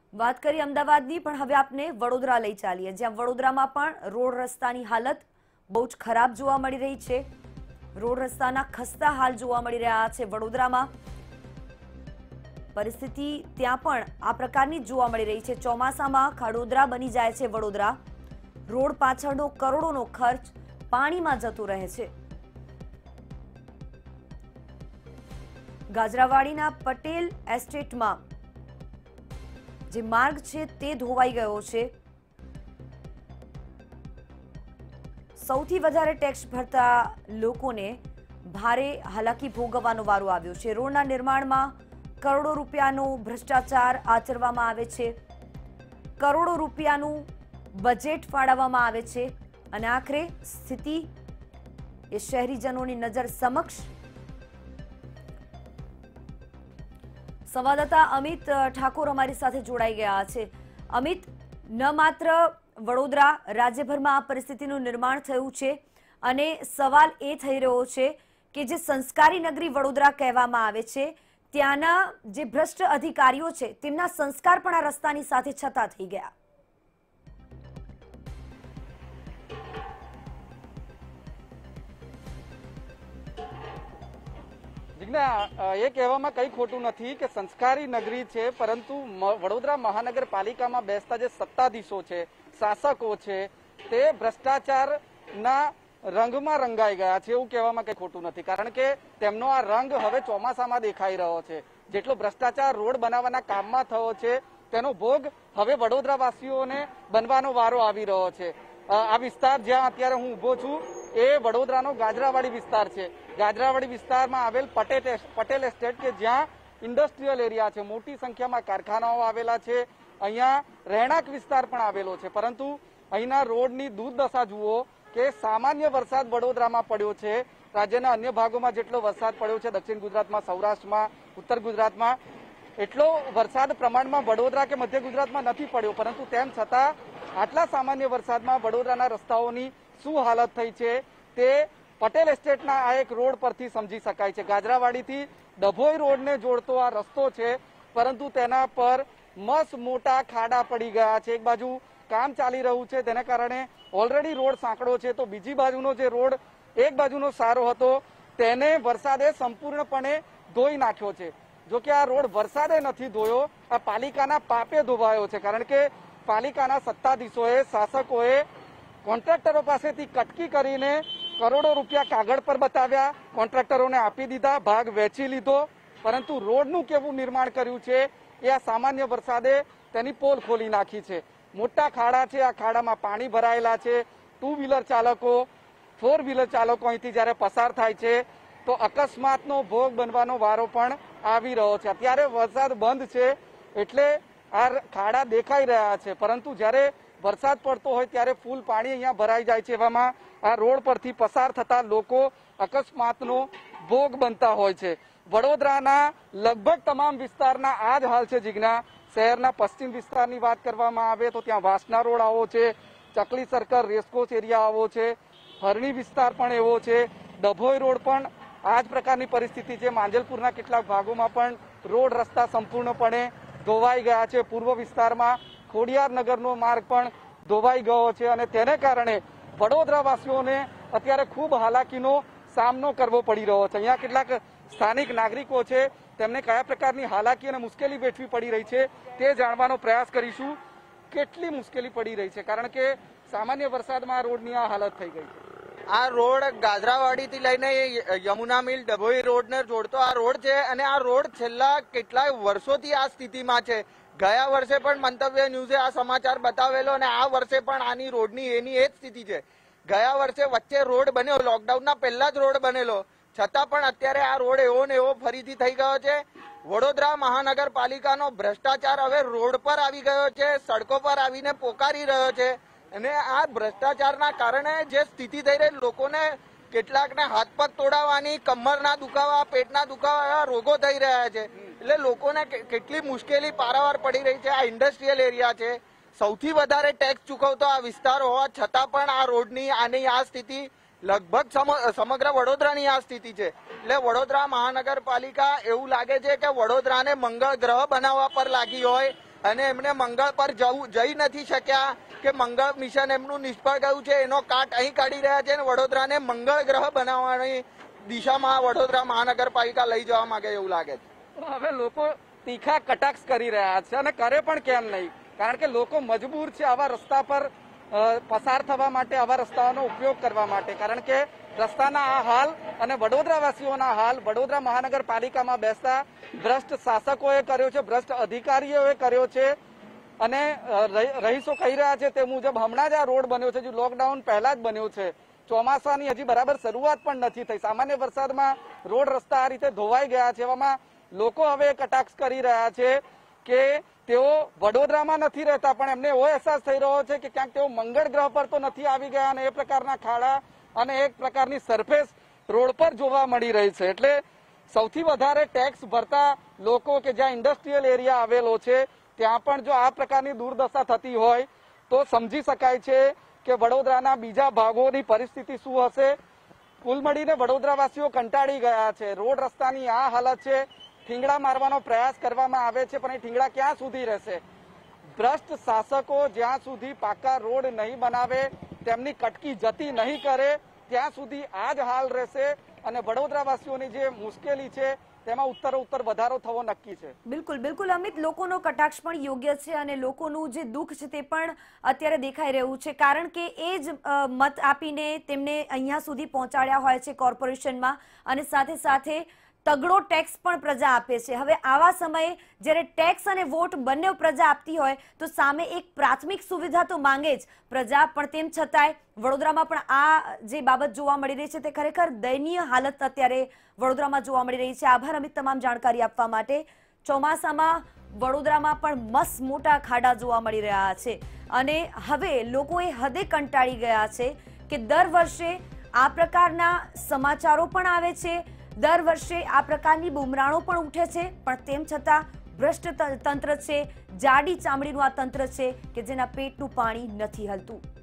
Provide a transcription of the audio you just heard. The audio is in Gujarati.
વાત કરી અમદાવાદની, પણ હવે આપને વડોદરા લઈ ચાલીએ, જ્યાં વડોદરામાં પણ રોડ રસ્તાની હાલત બહુ જ ખરાબ જોવા મળી રહી છે। રોડ રસ્તાના ખસ્તા હાલ જોવા મળી રહ્યા છે। વડોદરામાં પરિસ્થિતિ ત્યાં પણ આ પ્રકારની જોવા મળી રહી છે। ચોમાસામાં ખાડોદરા બની જાય છે વડોદરા। રોડ પાછળનો કરોડોનો ખર્ચ પાણીમાં જતો રહે છે। ગાજરાવાડીના પટેલ એસ્ટેટમાં જે માર્ગ છે તે ધોવાઈ ગયો છે। સૌથી વધારે ટેક્સ ભરતા લોકોને ભારે હાલાકી ભોગવવાનો વારો આવ્યો છે। રોડના નિર્માણમાં કરોડો રૂપિયાનો ભ્રષ્ટાચાર આચરવામાં આવે છે। કરોડો રૂપિયાનું બજેટ ફાળવવામાં આવે છે અને આખરે સ્થિતિ એ શહેરીજનોની નજર સમક્ષ। સંવાદદાતા અમિત ઠાકોર અમારી સાથે જોડાઈ ગયા છે। અમિત, ન માત્ર વડોદરા, રાજ્યભરમાં આ પરિસ્થિતિનું નિર્માણ થયું છે અને સવાલ એ થઈ રહ્યો છે કે જે સંસ્કારી નગરી વડોદરા કહેવામાં આવે છે, ત્યાંના જે ભ્રષ્ટ અધિકારીઓ છે તેમના સંસ્કાર પણ આ રસ્તાની સાથે છતાં થઈ ગયા। એ કહેવામાં કઈ ખોટું નથી કે સંસ્કારી નગરી છે, પરંતુ વડોદરા મહાનગરપાલિકામાં બેસતા જે સત્તાધીશો છે, શાસકો છે, તે ભ્રષ્ટાચારના રંગમાં રંગાઈ ગયા છે એવું કહેવામાં કઈ ખોટું નથી। કારણ કે તેમનો આ રંગ હવે ચોમાસામાં દેખાઈ રહ્યો છે। જેટલો ભ્રષ્ટાચાર રોડ બનાવવાના કામમાં થયો છે તેનો ભોગ હવે વડોદરાવાસીઓને બનવાનો વારો આવી રહ્યો છે। આ વિસ્તાર જ્યાં અત્યારે હું ઉભો છું એ વડોદરાનો ગાજરાવાડી વિસ્તાર છે। ગાજરાવાડી વિસ્તારમાં આવેલ પટેલ એસ્ટેટ કે જ્યાં ઇન્ડસ્ટ્રીયલ એરિયા છે, મોટી સંખ્યામાં કારખાનાઓ આવેલા છે, અહીંયા રહેણાંક વિસ્તાર પણ આવેલો છે, પરંતુ અહીંના રોડની દુર્દશા જુઓ કે સામાન્ય વરસાદ વડોદરામાં પડ્યો છે। રાજ્યના અન્ય ભાગોમાં જેટલો વરસાદ પડ્યો છે, દક્ષિણ ગુજરાતમાં, સૌરાષ્ટ્રમાં, ઉત્તર ગુજરાતમાં, એટલો વરસાદ પ્રમાણમાં વડોદરા કે મધ્ય ગુજરાતમાં નથી પડ્યો, પરંતુ તેમ છતાં આટલા સામાન્ય વરસાદમાં વડોદરાના રસ્તાઓની શું હાલત થઈ છે તે પટેલ એસ્ટેટના આ એક રોડ પરથી સમજી શકાય છે। ગાજરાવાડીથી ડભોઈ રોડને જોડતો આ રસ્તો છે, પરંતુ તેના પર મસ્ત મોટા ખાડા પડી ગયા છે। એક બાજુ કામ ચાલી રહ્યું છે, તેને કારણે ઓલરેડી રોડ સાંકડો છે, તો બીજી બાજુનો જે રોડ એક બાજુનો સારો હતો તેને વરસાદે સંપૂર્ણપણે ધોઈ નાખ્યો છે। જો કે આ રોડ વરસાદે નથી ધોયો, આ પાલિકાના પાપે ધોવાયો છે। કારણ કે પાલિકાના સત્તાધીશોએ, શાસકોએ કોન્ટ્રાક્ટરો પાસેથી કટકી કરીને કરોડો રૂપિયા કાગળ પર બતાવ્યા, કોન્ટ્રાક્ટરોને આપી દીધા, ભાગ વેચી લીધો, પરંતુ રોડનું કેવું નિર્માણ કર્યું છે એ આ સામાન્ય વરસાદે તેની પોલ ખોલી નાખી છે। મોટા ખાડા છે, આ ખાડામાં પાણી ભરાયેલા છે। 2 વ્હીલર ચાલકો, 4 વ્હીલર ચાલકો અહીંથી જ્યારે પસાર થાય છે તો અકસ્માતનો ભોગ બનવાનો વારો પણ આવી રહ્યો છે। અત્યારે વરસાદ બંધ છે એટલે આ ખાડા દેખાઈ રહ્યા છે, પરંતુ જ્યારે વરસાદ પડતો હોય ત્યારે ફૂલ પાણી અહીંયા ભરાઈ જાય છે। એવામાં આ રોડ પરથી પસાર થતા લોકો અકસ્માતનો ભોગ બનતા હોય છે। વડોદરાના લગભગ તમામ વિસ્તારના આ જ હાલ છે। જીજ્ઞા શહેરના પશ્ચિમ વિસ્તારની વાત કરવામાં આવે તો ત્યાં વાસના રોડ આવો છે, ચકલી સર્કલ, રેસકોર્સ એરિયા આવો છે, હરણી વિસ્તાર પણ એવો છે, ડભોઈ રોડ પણ આ જ પ્રકારની પરિસ્થિતિ છે। માંજલપુરના કેટલાક ભાગોમાં પણ રોડ રસ્તા સંપૂર્ણપણે ધોવાઈ ગયા છે। પૂર્વ વિસ્તારમાં ખોડિયારનગરનો માર્ગ પણ ધોવાઈ ગયો છે અને તેને કારણે વડોદરાવાસીઓને અત્યારે ખૂબ હાલાકીનો સામનો કરવો પડી રહ્યો છે। અહીંયા કેટલાક સ્થાનિક નાગરિકો છે, તેમને કયા પ્રકારની હાલાકી અને મુશ્કેલી વેઠવી પડી રહી છે તે જાણવાનો પ્રયાસ કરીશું। કેટલી મુશ્કેલી પડી રહી છે, કારણ કે સામાન્ય વરસાદમાં આ રોડની આ હાલત થઈ ગઈ છે। આ રોડ ગાજરાવાડીથી લઈને યમુના મિલ, ડભોઈ રોડને જોડતો આ રોડ છે અને આ રોડ છેલ્લા કેટલાય વર્ષોથી આ સ્થિતિમાં છે। ગયા વર્ષે પણ મંતવ્ય ન્યૂઝે આ સમાચાર બતાવેલો અને આ વર્ષે પણ આની રોડની એની એ જ સ્થિતિ છે। ગયા વર્ષે વચ્ચે રોડ બન્યો, લોકડાઉનના પહેલા જ રોડ બનેલો, છતાં પણ અત્યારે આ રોડ એવો ને એવો ફરીથી થઈ ગયો છે। વડોદરા મહાનગરપાલિકાનો ભ્રષ્ટાચાર હવે રોડ પર આવી ગયો છે, સડકો પર આવીને પોકારી રહ્યો છે અને આ ભ્રષ્ટાચારના કારણે જે સ્થિતિ થઈ રહી, લોકોને કેટલાકને હાથ પગ તોડાવવાની, કમરના દુખાવા, પેટના દુખાવા એવા રોગો થઈ રહ્યા છે। એટલે લોકોને કેટલી મુશ્કેલી પારાવાર પડી રહી છે। આ ઇન્ડસ્ટ્રીયલ એરિયા છે, સૌથી વધારે ટેક્સ ચૂકવતો આ વિસ્તાર હોવા છતાં પણ આ રોડની આની આ સ્થિતિ લગભગ સમગ્ર વડોદરાની આ સ્થિતિ છે। એટલે વડોદરા મહાનગરપાલિકા એવું લાગે છે કે વડોદરાને મંગળ ગ્રહ બનાવવા પર લાગી હોય અને એમને મંગળ પર જઈ નથી શક્યા કે મંગળ મિશન એમનું નિષ્ફળ ગયું છે, એનો કાટ અહીં કાઢી રહ્યા છે અને વડોદરાને મંગળ ગ્રહ બનાવવાની દિશામાં વડોદરા મહાનગરપાલિકા લઈ જવા માંગે એવું લાગે છે. હવે લોકો તીખા કટાક્ષ કરી રહ્યા છે અને કરે પણ કેમ નહીં, કારણ કે લોકો મજબૂર છે આવા રસ્તા પર પસાર થવા માટે, આવા રસ્તાઓનો ઉપયોગ કરવા માટે. કારણ કે રસ્તાના આ હાલ અને વડોદરાવાસીઓના હાલ વડોદરા મહાનગરપાલિકામાં બેસતા ભ્રષ્ટ શાસકોએ કર્યો છે, ભ્રષ્ટ અધિકારીઓએ કર્યો છે. અને રહીશો કહી રહ્યા છે તે મુજબ હમણાં જ આ રોડ બન્યો છે, જે લોકડાઉન પહેલા જ બન્યો છે. ચોમાસાની હજી બરાબર શરૂઆત પણ નથી થઈ. સામાન્ય વરસાદમાં રોડ રસ્તા આ રીતે ધોવાઈ ગયા છે. એવામાં લોકો હવે કટાક્ષ કરી રહ્યા છે કે તેઓ વડોદરામાં નથી રહેતા, પણ એમને એવો અહેસાસ થઈ રહ્યો છે કે ક્યાંક તેઓ મંગળ ગ્રહ પર તો નથી આવી ગયા અને એ પ્રકારના ખાડા અને એક પ્રકારની સરફેસ રોડ પર જોવા મળી રહી છે. એટલે સૌથી વધારે ટેક્સ ભરતા લોકો કે જ્યાં ઇન્ડસ્ટ્રીયલ એરિયા આવેલો છે ત્યાં પણ જો આ પ્રકારની દુર્દશા થતી હોય તો સમજી શકાય છે કે વડોદરાના બીજા ભાગોની પરિસ્થિતિ શું હશે. કુલ મળીને વડોદરાવાસીઓ કંટાળી ગયા છે. રોડ રસ્તાની આ હાલત છે. ઠીંગડા મારવાનો પ્રયાસ કરવામાં આવે છે, પણ એ ઠીંગડા ક્યાં સુધી રહેશે? ભ્રષ્ટ શાસકો જ્યાં સુધી પાકા રોડ નહીં બનાવે, તેમની કટકી જતી નહીં કરે, ત્યાં સુધી આ જ હાલ રહેશે અને વડોદરાવાસીઓની જે મુશ્કેલી છે તેમાં ઉત્તરોત્તર વધારો થવો નક્કી છે. બિલકુલ બિલકુલ અમિત, લોકોનો કટાક્ષ પણ યોગ્ય છે અને લોકોનું જે દુઃખ છે તે પણ અત્યારે દેખાઈ રહ્યું છે, કારણ કે એ જ મત આપીને તેમને અહીંયા સુધી પહોંચાડ્યા હોય છે કોર્પોરેશનમાં અને સાથે સાથે તગડો ટેક્સ પણ પ્રજા આપે છે. હવે આવા સમયે જ્યારે ટેક્સ અને વોટ બંને પ્રજા આપતી હોય તો સામે એક પ્રાથમિક સુવિધા તો માંગે જ પ્રજા, પણ તેમ છતાંય વડોદરામાં પણ આ જે બાબત જોવા મળી રહી છે તે ખરેખર દયનીય હાલત અત્યારે વડોદરામાં જોવા મળી રહી છે. આભાર અમિત તમામ જાણકારી આપવા માટે. ચોમાસામાં વડોદરામાં પણ મસ્ત મોટા ખાડા જોવા મળી રહ્યા છે અને હવે લોકોએ હદે કંટાળી ગયા છે કે દર વર્ષે આ પ્રકારના સમાચારો પણ આવે છે, દર વર્ષે આ પ્રકારની બુમરાણો પણ ઉઠે છે, પણ તેમ છતાં ભ્રષ્ટ તંત્ર છે, જાડી ચામડીનું આ તંત્ર છે કે જેના પેટનું પાણી નથી હલતું.